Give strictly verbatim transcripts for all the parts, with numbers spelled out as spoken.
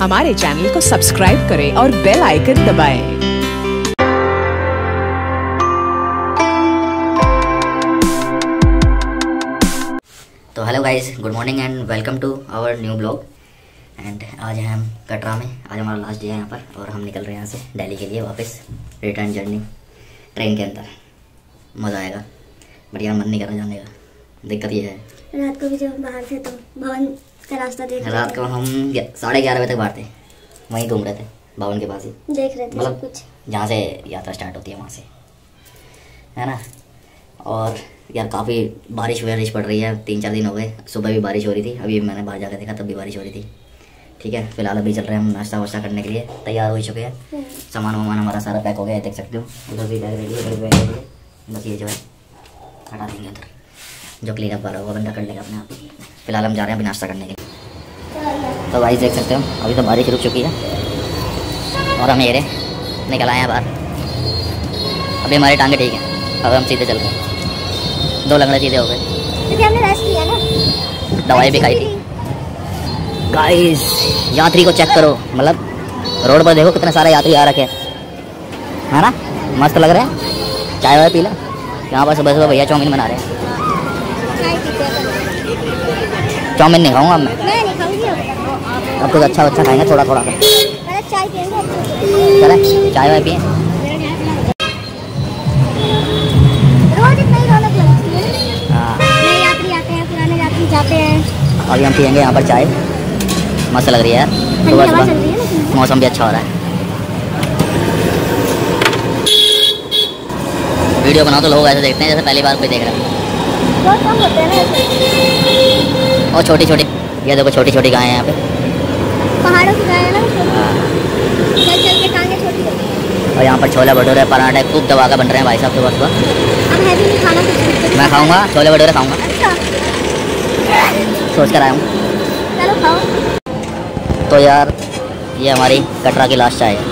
हमारे चैनल को सब्सक्राइब करें और बेल आइकन दबाएं। तो hello guys, good morning and welcome to our new blog. And आज है हम कटरा में। आज हमारा लास्ट डे है यहाँ पर और हम निकल रहे हैं यहाँ से दिल्ली के लिए वापस। रिटर्न जर्नी ट्रेन के अंदर, मज़ा आएगा। बट यार मन नहीं कर रहा जाने का। दिक्कत ये है रात को भी जब बाहर थे तो भवन का रास्ता देख रहे थे। रात को हम साढ़े ग्यारह बजे तक बाहर थे, वहीं घूम रहे थे भवन के पास ही, देख रहे थे मतलब कुछ जहाँ से यात्रा स्टार्ट होती है वहाँ से, है ना। और यार काफ़ी बारिश वारिश पड़ रही है, तीन चार दिन हो गए। सुबह भी बारिश हो रही थी, अभी मैंने बाहर जाकर देखा तब भी बारिश हो रही थी। ठीक है, फिलहाल अभी चल रहे हैं हम नाश्ता वाश्ता करने के लिए, तैयार हो चुके हैं। सामान वामान हमारा सारा पैक हो गया है, देख सकते हो। उधर भी बैग रेडी है, उधर भी बैग रेडी है। बस ये जो है हटा देंगे उधर, जो क्लीन अप होगा बंदा कर लेगा अपने आप ही। फिलहाल हम जा रहे हैं अभी नाश्ता करने के लिए। तो भाई देख सकते हो अभी तो बारिश रुक चुकी है और हम ये निकल आए हैं बाहर। अभी हमारी टांगे ठीक है, अब हम सीधे चल गए, दो लंगड़े सीधे हो गए क्योंकि हमने रेस्ट किया ना, दवाई भी खाई थी। गाइस यात्री को चेक करो, मतलब रोड पर देखो कितने सारे यात्री आ रखे हैं, है ना। मस्त लग रहे हैं। चाय वाय पी लो। यहाँ पर सुबह सुबह भैया चाउमीन बना रहे हैं। चाउमीन नहीं खाऊंगा मैं, मैं नहीं खाऊंगी। अब कुछ अच्छा अच्छा खाएंगे थोड़ा थोड़ा। पहले चाय पिएंगे, चले चाय वाय पिए। रोज इतना ही रौनक लगती है। हाँ, नए यात्री आते हैं, पुराने यात्री जाते हैं। अभी हम पियेंगे यहाँ पर चाय। मस्त लग रही है यार, सुबह सुबह मौसम भी अच्छा हो रहा है। वीडियो बनाओ तो लोग ऐसे देखते हैं जैसे पहली बार कोई देख रहा है। बहुत कम होते हैं ना ऐसे। और छोटी छोटी, ये देखो छोटी छोटी गायें हैं यहाँ पे। पहाड़ों की गाय है ना, चल चल के टांगे छोटी होती हैं। और यहाँ पर छोले भटूरे पराठे खूब दबा कर बन रहे हैं भाई साहब सुबह सुबह। अब हैवी नहीं खाना कुछ। मैं खाऊंगा छोले भटूरे खाऊंगा, अच्छा सोच कर आया हूँ। चलो खाओ। तो यार ये हमारी कटरा की लास्ट चाय है,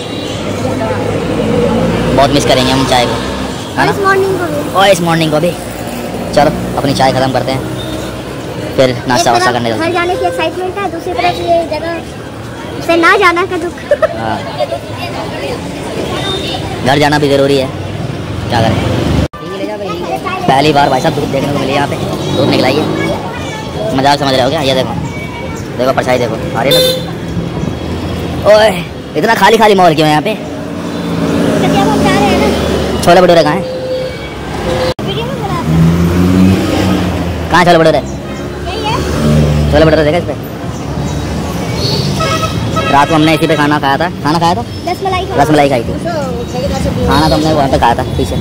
बहुत मिस करेंगे हम चाय को, है ना। इस मॉर्निंग को भी और इस मॉर्निंग को भी। चलो अपनी चाय ख़त्म करते हैं, फिर नाश्ता वाश्ता करने घर जाने की एक्साइटमेंट है, दूसरी तरफ ये जगह से ना जाना का दुख। हाँ, घर जाना भी ज़रूरी है, क्या करें। पहली बार भाई साहब धूप देखने को मिली यहाँ पे, धूप निकलाई है। मजाक समझ रहे हो क्या? ये देखो देखो परछाई देखो आ रही है। ओए इतना खाली खाली माहौल क्यों है यहाँ पे? छोले भटूरे कहाँ हैं? कहाँ छोले भटूरे? छोले भटूरे देखा इस पे? रात को हमने इसी पे खाना खाया था। खाना खाया था रसमलाई रसमलाई खाई थी। खाना तो हमने वहाँ पे खाया था पीछे।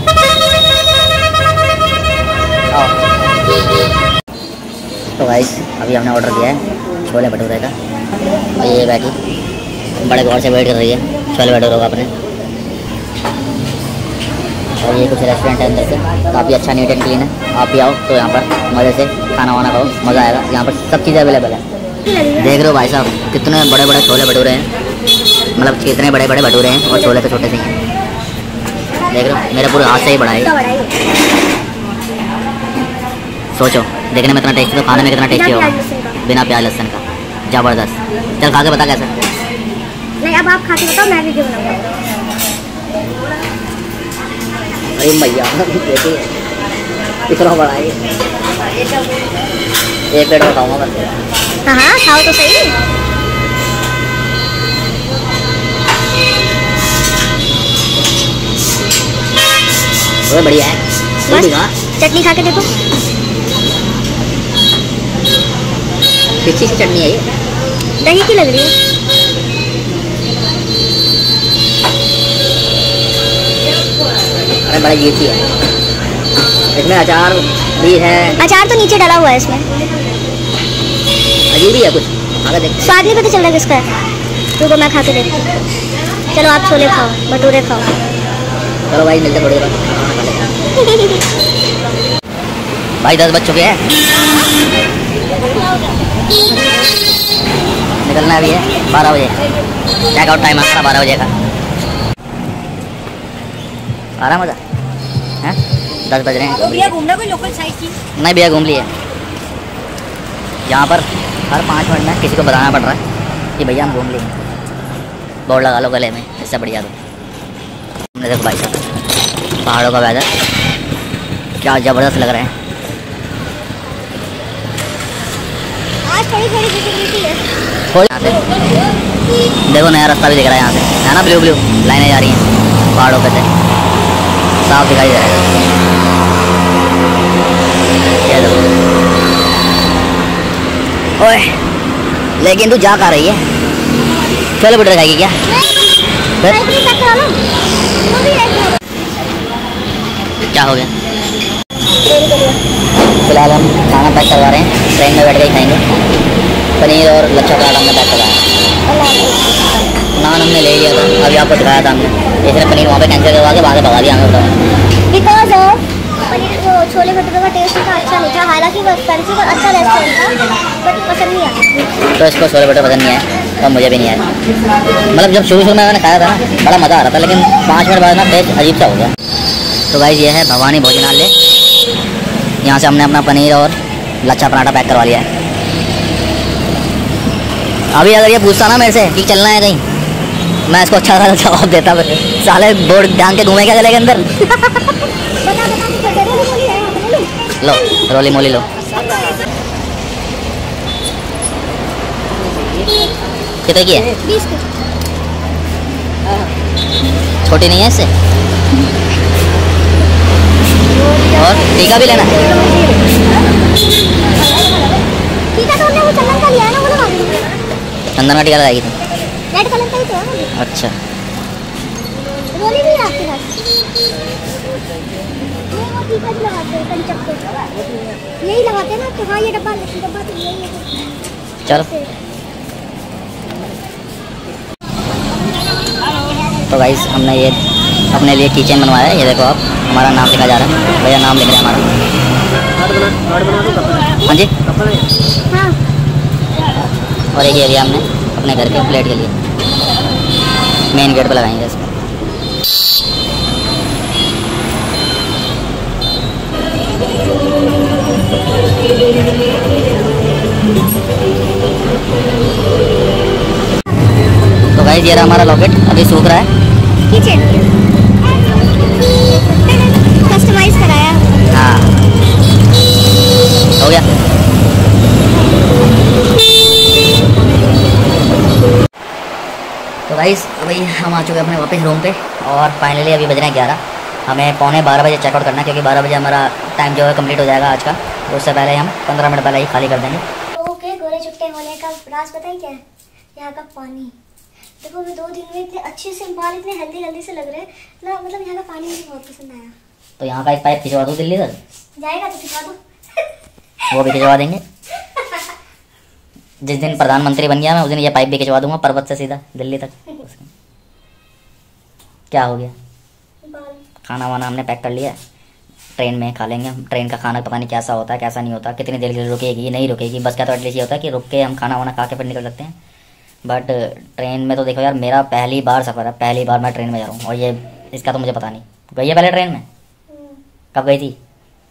तो गाइस अभी हमने ऑर्डर किया है छोले भटूरे का, और ये बैठी बड़े गौर से वेट कर रही है छोले भटूरे का अपने। और ये कुछ रेस्टोरेंट है अंदर से, काफ़ी अच्छा नीट एंड क्लीन है। आप भी आओ तो यहाँ पर मज़े से खाना वाना खाओ, मज़ा आएगा। यहाँ पर सब चीज़ें अवेलेबल है। देख रहे हो भाई साहब कितने बड़े बड़े छोले भटूरे हैं, मतलब कितने बड़े बड़े भटूरे हैं और छोले तो छोटे से ही हैं। देख रहे हो मेरे पूरे हाथ से ही बड़ा है। सोचो देखने में इतना टेस्टी, तो खाने में कितना टेस्टी होगा बिना प्याज लहसुन का। ज़बरदस्त। चल खा के बता कैसा। नहीं अब आप खा के बताओ, मैं वीडियो बनाऊंगा। अरे भैया देखिए इतना बड़ा है, एक प्लेट और खाऊंगा बस। हाँ हाँ खाओ तो सही। वो बढ़िया है। चटनी खा के देखो, किसी की चटनी है ये? दही की लग रही है। अरे बड़ा ये है, इसमें अचार भी है। अचार तो नीचे डाला हुआ है इसमें। अजीब ही है कुछ, आगे देखते हैं। स्वाद नहीं पता चल रहा किसका है, रुको मैं खा के देखती हूँ। चलो आप छोले खाओ, भटूरे खाओ। चलो भाई मिलते थोड़ी देर। भाई दस बज चुके हैं, निकलना भी है बारह बजे। चेकआउट टाइम हमारा बारह बजे का। आ रहा मज़ा है? दस बज रहे हैं। भैया घूमना कोई लोकल साइट की? नहीं भैया घूम लिए। यहाँ पर हर पाँच मिनट में किसी को बताना पड़ रहा है कि भैया हम घूम लेंगे, बोर्ड लगा लो गले में, इससे बढ़िया दो। हमने देखो भाई साहब पहाड़ों का वेदर क्या ज़बरदस्त लग रहा है। आज थोड़ी थोड़ी विजिबिलिटी है। थोड़ी यहाँ से देखो नया रास्ता भी दिख रहा है यहाँ से, है ना, ब्लू ब्लू लाइनें जा रही हैं पहाड़ों पे से, साफ दिखाई दे रहा है। ये देखो ओए, लेकिन तू जा कहाँ रही है? चलो बेटा खाएगी क्या? क्या हो गया? फिलहाल हम खाना पैक करवा रहे हैं, ट्रेन में बैठ के ही खाएंगे। पनीर और लच्छा पराठा हमने पैक करवाया, नान हमने ले लिया था, अभी आपको दिखाया था हमने। इसने पनीर वहाँ पे कैंसिल करवा के बाहर भगा दिया हमें, बताओ। बिकॉज ऑफ पनीर वो छोले भटूरे का टेस्ट था अच्छा नहीं था, हालांकि वो एक्सपेंसिव और अच्छा रेस्टोरेंट था, बट पसंद नहीं आया। तो इसको छोले भटूरे पसंद नहीं आए और मुझे भी नहीं आया। मतलब जब शुरू शुरू में मैंने खाया था ना बड़ा मज़ा आ रहा था, लेकिन पाँच मिनट बाद ना टेस्ट अजीब सा हो गया। तो गाइस ये है भवानी भोजनालय, यहाँ से हमने अपना पनीर और लच्छा पराठा पैक करवा लिया है। अभी अगर ये पूछता ना मेरे से कि चलना है कहीं, मैं इसको अच्छा सा जवाब देता, साले बोर्ड ढांग के घूमे क्या गले के अंदर। लो रोली मोली लो, कितने की है? बीस की। छोटी नहीं है इससे? और टीका भी लेना है? टीका तो हमने वो चंदन का लिया है ना, वो लगा देंगे। चंदन का टीका लगाएगी तुम? रेड कलर का ही तो है। अच्छा, रोली भी है आपके पास? नहीं, वो टीका भी लगाते हैं कंचक पे, यही लगाते हैं ना। तो हाँ, ये डब्बा डब्बा तो यही है। चलो। तो गाइस हमने ये अपने लिए किचन बनवाया है, ये देखो आप, हमारा नाम लिखा जा रहा है, भैया नाम लिख रहे हैं हमारा। हाँ जी, हाँ। और एक एरिया हमने अपने घर के फ्लैट के लिए मेन गेट पे लगाएंगे इसको। तो गाइस ये रहा हमारा लॉकेट, अभी सूख रहा है। किचन कस्टमाइज कराया। हाँ हो गया। तो गाइस अभी हम आ चुके हैं अपने वापस रूम पे, और फाइनली अभी बज रहे हैं ग्यारह। हमें पौने बारह बजे चेकआउट करना है, क्योंकि बारह बजे हमारा टाइम जो है कंप्लीट हो जाएगा आज का। तो उससे पहले हम पंद्रह मिनट पहले ही खाली कर देंगे। ओके, गोरे चुट्टे होने का राज पता ही क्या है? यहाँ का पानी। देखो मैं दो दिन में इतने अच्छे से बाल इतने हेल्दी हेल्दी से लग रहे हैं ना, मतलब यहाँ का पानी मुझे बहुत पसंद आया। तो यहाँ का एक पाइप खिंचवा दो दिल्ली तक, जाएगा तो खिंचवा दो। वो भी खिंचवा देंगे। जिस दिन प्रधानमंत्री बन गया मैं उस दिन ये पाइप भी खिंचवा दूंगा पर्वत से सीधा दिल्ली तक। क्या हो गया? बाल। खाना वाना हमने पैक कर लिया है, ट्रेन में खा लेंगे हम। ट्रेन का खाना पता नहीं कैसा होता है कैसा नहीं होता, कितनी देर के लिए रुकेगी नहीं रुकेगी। बस का तो एटलीस्ट ये होता है कि रुक के हम खाना वाना खा के फिर निकल सकते हैं। बट ट्रेन में तो देखो यार, मेरा पहली बार सफ़र है, पहली बार मैं ट्रेन में जा रहा हूँ, और ये इसका तो मुझे पता नहीं। गई है पहले ट्रेन में? कब गई थी?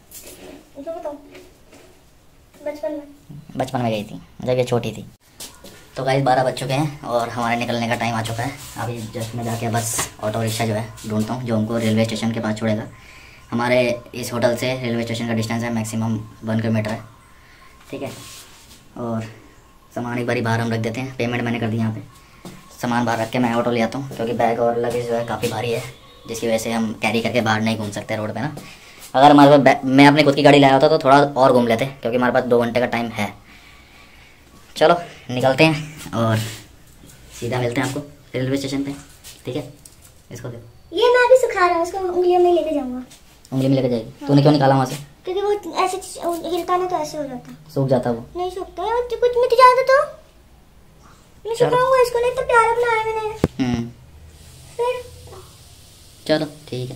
बचपन में। बचपन में गई थी जब ये छोटी थी। तो गाइस बारह बज चुके हैं और हमारे निकलने का टाइम आ चुका है। अभी जस्ट में जाके बस ऑटो रिक्शा जो है ढूंढता हूँ जो हमको रेलवे स्टेशन के पास छोड़ेगा। हमारे इस होटल से रेलवे स्टेशन का डिस्टेंस है मैक्सिमम वन किलोमीटर है, ठीक है। और सामान एक बारी बाहर हम रख देते हैं, पेमेंट मैंने कर दी यहाँ पे। सामान बाहर रख के मैं ऑटो ले आता हूँ, क्योंकि बैग और लगेज जो है काफ़ी भारी है, जिसकी वजह से हम कैरी करके बाहर नहीं घूम सकते रोड पे ना। अगर हमारे पास मैं अपनी खुद की गाड़ी लाया होता तो थोड़ा और घूम लेते, क्योंकि हमारे पास दो घंटे का टाइम है। चलो निकलते हैं और सीधा मिलते हैं आपको रेलवे स्टेशन पे, ठीक है। इसको देखो, ये मैं अभी सिखा रहा हूँ, उसको उंगलियों में लेके जाऊंगा। उंगली में लेके जाएगी? हाँ। तूने क्यों निकाला वहाँ से? क्योंकि वो ऐसे हिलता ना तो ऐसे हो जाता। सूख जाता वो? नहीं सूखता है, तो कुछ मिट जाता तो मैं सिखाऊंगा इसको, नहीं तो प्यार बनाया मैंने। हम्म फिर चलो ठीक है।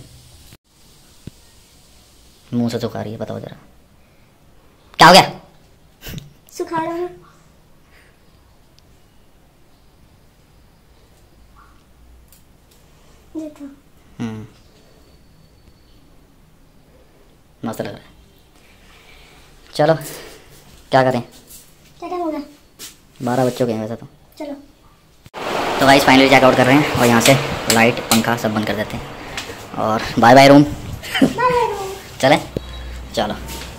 मुंह से सुखा रही है, बताओ जरा क्या हो गया? सुखा रहा हूँ। देखो हम्म मस्त लग रहा है। चलो क्या करें, क्या टाइम हो गया? बारह बज चुके हैं वैसे तो। चलो। तो गाइस फाइनली चेकआउट कर रहे हैं और यहाँ से लाइट पंखा सब बंद कर देते हैं और बाय बाय रूम। चले चलो।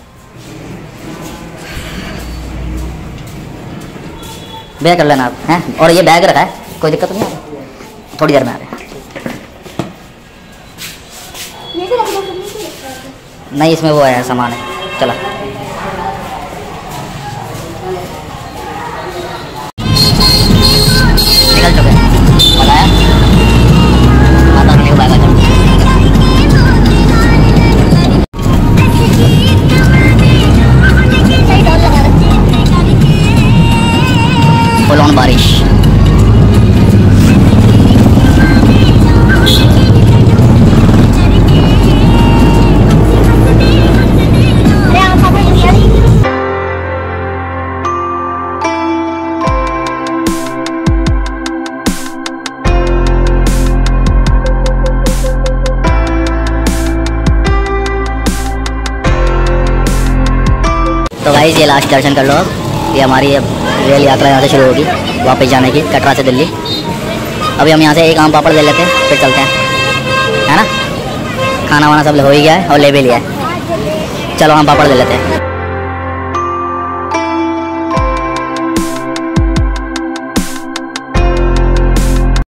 बैग कर लेना आप हैं, और ये बैग रखा है, कोई दिक्कत नहीं है, थोड़ी देर में आ रहे हैं। नहीं इसमें वो है सामान है, चला। निकल चुके बताया माता के बाय बाय करो। फुल ऑन बारिश। तो गाइस ये लास्ट दर्शन कर लो अब। ये हमारी अब रेल यात्रा यहाँ से शुरू होगी वापस जाने की, कटरा से दिल्ली। अभी हम यहाँ से एक आम पापड़ ले लेते हैं फिर चलते हैं, है ना। खाना वाना सब हो ही गया है और ले भी लिया है, चलो आम पापड़ ले लेते हैं।